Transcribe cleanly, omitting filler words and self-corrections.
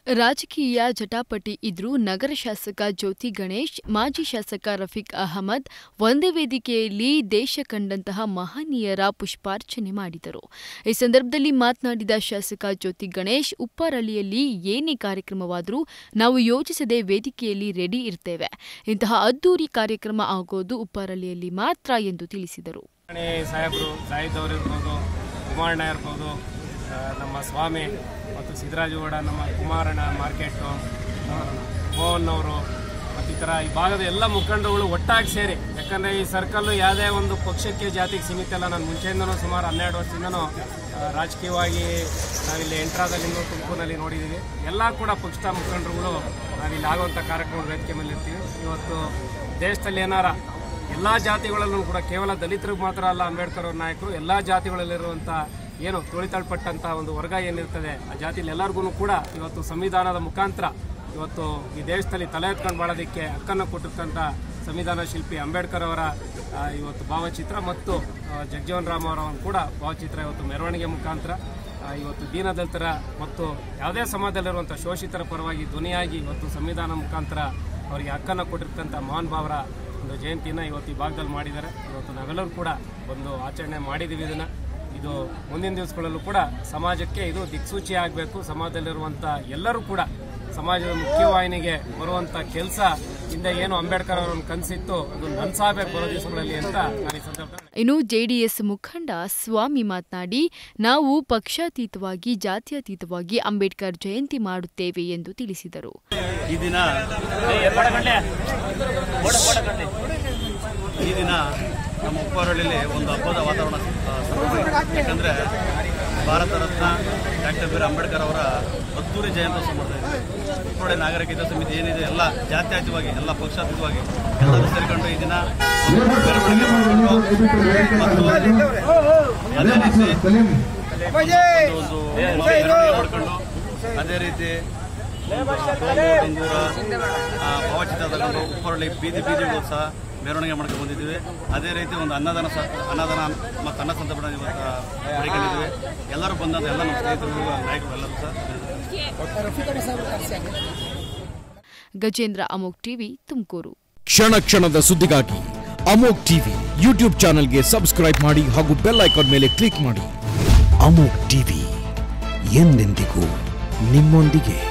ರಾಜಕೀಯ ಜಟಾಪಟಿ ಇದ್ರೂ ನಗರ ಶಾಸಕ ಜ್ಯೋತಿ ಗಣೇಶ್, ಮಾಜಿ ಶಾಸಕ ರಫೀಕ್ ಅಹಮದ್ ಒಂದೇ ವೇದಿಕೆಯಲ್ಲಿ ದೇಶ ಕಂಡಂತಹ ಮಹನೀಯರ ಪುಷ್ಪಾರ್ಚನೆ ಮಾಡಿದರು. ಈ ಸಂದರ್ಭದಲ್ಲಿ ಮಾತನಾಡಿದ ಶಾಸಕ ಜ್ಯೋತಿ ಗಣೇಶ್, ಉಪ್ಪರಳ್ಳಿಯಲ್ಲಿ ಏನೇ ಕಾರ್ಯಕ್ರಮವಾದರೂ ನಾವು ಯೋಜಿಸದೆ ವೇದಿಕೆಯಲ್ಲಿ ರೆಡಿ ಇರ್ತೇವೆ. ಇಂತಹ ಅದ್ದೂರಿ ಕಾರ್ಯಕ್ರಮ ಆಗೋದು ಉಪ್ಪರಳ್ಳಿಯಲ್ಲಿ ಮಾತ್ರ ಎಂದು ತಿಳಿಸಿದರು. ನಮ್ಮ ಸ್ವಾಮಿ ಮತ್ತು ಸಿದ್ದರಾಜಗೌಡ, ನಮ್ಮ ಕುಮಾರಣ್ಣ ಮಾರ್ಕೆಟು, ಮೋಹನ್ ಅವರು ಮತ್ತು ಈ ಥರ ಈ ಭಾಗದ ಎಲ್ಲ ಮುಖಂಡರುಗಳು ಒಟ್ಟಾಗಿ ಸೇರಿ, ಯಾಕಂದರೆ ಈ ಸರ್ಕಲ್ಲು ಯಾವುದೇ ಒಂದು ಪಕ್ಷಕ್ಕೆ ಜಾತಿಗೆ ಸೀಮಿತ ಅಲ್ಲ. ನಾನು ಮುಂಚೆಯಿಂದನೂ ಸುಮಾರು 12 ವರ್ಷದಿಂದನೂ ರಾಜಕೀಯವಾಗಿ ನಾವಿಲ್ಲಿ ಎಂಟ್ರಾದಲ್ಲಿಂದ ತುಮಕೂರಿನಲ್ಲಿ ನೋಡಿದ್ದೀವಿ. ಎಲ್ಲ ಕೂಡ ಪಕ್ಷದ ಮುಖಂಡರುಗಳು ನಾವಿಲ್ಲಿ ಆಗುವಂಥ ಕಾರ್ಯಕ್ರಮದ ವೇದಿಕೆ ಮೇಲೆ ಇರ್ತೀವಿ. ಇವತ್ತು ದೇಶದಲ್ಲಿ ಏನಾರ ಎಲ್ಲ ಜಾತಿಗಳಲ್ಲೂ ಕೂಡ ಕೇವಲ ದಲಿತರಿಗೆ ಮಾತ್ರ ಅಲ್ಲ, ಅಂಬೇಡ್ಕರ್ ಅವ್ರ ನಾಯಕರು ಎಲ್ಲ ಜಾತಿಗಳಲ್ಲಿರುವಂಥ ಏನು ತುಳಿತಲ್ಪಟ್ಟಂಥ ಒಂದು ವರ್ಗ ಏನಿರ್ತದೆ ಆ ಜಾತಿಯಲ್ಲಿ ಎಲ್ಲರಿಗೂ ಕೂಡ ಇವತ್ತು ಸಂವಿಧಾನದ ಮುಖಾಂತರ ಇವತ್ತು ಈ ದೇಶದಲ್ಲಿ ತಲೆ ಎತ್ಕೊಂಡು ಬಾಳೋದಕ್ಕೆ ಹಕ್ಕನ್ನು ಕೊಟ್ಟಿರ್ತಂಥ ಸಂವಿಧಾನ ಶಿಲ್ಪಿ ಅಂಬೇಡ್ಕರ್ ಅವರ ಇವತ್ತು ಭಾವಚಿತ್ರ ಮತ್ತು ಜಗಜೀವನ್ ರಾಮ್ ಅವರ ಕೂಡ ಭಾವಚಿತ್ರ ಇವತ್ತು ಮೆರವಣಿಗೆ ಮುಖಾಂತರ ಇವತ್ತು ದೀನದಲಿತರ ಮತ್ತು ಯಾವುದೇ ಸಮಾಜದಲ್ಲಿರುವಂಥ ಶೋಷಿತರ ಪರವಾಗಿ ಧ್ವನಿಯಾಗಿ ಇವತ್ತು ಸಂವಿಧಾನ ಮುಖಾಂತರ ಅವರಿಗೆ ಹಕ್ಕನ್ನು ಕೊಟ್ಟಿರ್ತಂಥ ಮಹಾನ್ ಭಾವರ ಒಂದು ಜಯಂತಿನ ಇವತ್ತು ಈ ಭಾಗದಲ್ಲಿ ಮಾಡಿದ್ದಾರೆ. ಇವತ್ತು ನಾವೆಲ್ಲರೂ ಕೂಡ ಒಂದು ಆಚರಣೆ ಮಾಡಿದ್ದೀವಿ. ಇದು ಮುಂದಿನ ದಿವಸಗಳಲ್ಲೂ ಕೂಡ ಸಮಾಜಕ್ಕೆ ಇದು ದಿಕ್ಸೂಚಿ ಆಗಬೇಕು. ಸಮಾಜದಲ್ಲಿರುವಂಥ ಎಲ್ಲರೂ ಕೂಡ ಸಮಾಜದ ಮುಖ್ಯವಾಹಿನಿಗೆ ಬರುವಂಥ ಕೆಲಸ ಹಿಂದೆ ಏನು ಅಂಬೇಡ್ಕರ್ ಅವರ ಕನಸಿತ್ತು ಅದು ನನಸಾಗಬೇಕು ಬರೋ ದಿವಸಗಳಲ್ಲಿ ಅಂತ ನಾನು ಈ ಸಂದರ್ಭದಲ್ಲಿ. ಇನ್ನು ಜೆಡಿಎಸ್ ಮುಖಂಡ ಸ್ವಾಮಿ ಮಾತನಾಡಿ, ನಾವು ಪಕ್ಷಾತೀತವಾಗಿ ಜಾತ್ಯತೀತವಾಗಿ ಅಂಬೇಡ್ಕರ್ ಜಯಂತಿ ಮಾಡುತ್ತೇವೆ ಎಂದು ತಿಳಿಸಿದರು. ಈ ದಿನ ನಮ್ಮ ಉಪ್ಪರಳ್ಳಿಯಲ್ಲಿ ಒಂದು ಹಬ್ಬದ ವಾತಾವರಣ ಯಾಕಂದರೆ Bharat Ratna doctor B R Ambedkar ಅವರ ಅದ್ದೂರಿ ಜಯಂತ್ಯೋತ್ಸವ ಮಾಡ್ತಾ ಇದ್ದೀವಿ. ಉಪ್ಪರಳ್ಳಿ ನಾಗರಿಕ ಹಿತ ಸಮಿತಿ ಏನಿದೆ ಎಲ್ಲ ಜಾತ್ಯತೀತವಾಗಿ ಎಲ್ಲ ಪಕ್ಷಾತೀತವಾಗಿ ಎಲ್ಲರೂ ಸೇರಿಕೊಂಡು ಈ ದಿನ ಮೆರವಣಿಗೆ ಮತ್ತು ಅದೇ ಮಾಡಿಕೊಂಡು ಅದೇ ರೀತಿ ಭಾವಚಿತ್ರ ತಗೊಂಡು ಉಪ್ಪರಳ್ಳಿ ಬೀದಿ ಬೀದಿಗಳು ಸಹ ಮೆರವಣಿಗೆ ಮಾಡ್ಕೊಂಡು ಬಂದಿದ್ದೀವಿ. ಅದೇ ರೀತಿ ಒಂದು ಅನ್ನದಾನ ಮತ್ತು ಅನ್ನ ಸಂತರ್ಪಣೆ ಮಾಡಿಕೊಂಡಿದ್ದೀವಿ. ಎಲ್ಲರೂ ಬಂದಂಥ ಎಲ್ಲ ನಮ್ಮ ಸ್ನೇಹಿತರು ನಾಯಕರು ಎಲ್ಲರೂ ಸಹ. ಗಜೇಂದ್ರ, ಅಮೋಕ್ ಟಿವಿ, ತುಮಕೂರು. ಕ್ಷಣ ಕ್ಷಣದ ಸುದ್ದಿಗಾಗಿ ಅಮೋಕ್ ಟಿವಿ ಯೂಟ್ಯೂಬ್ ಚಾನೆಲ್ಗೆ ಸಬ್ಸ್ಕ್ರೈಬ್ ಮಾಡಿ ಹಾಗೂ ಬೆಲ್ ಐಕಾನ್ ಮೇಲೆ ಕ್ಲಿಕ್ ಮಾಡಿ. ಅಮೋಕ್ ಟಿವಿ ಎಂದೆಂದಿಗೂ ನಿಮ್ಮೊಂದಿಗೆ.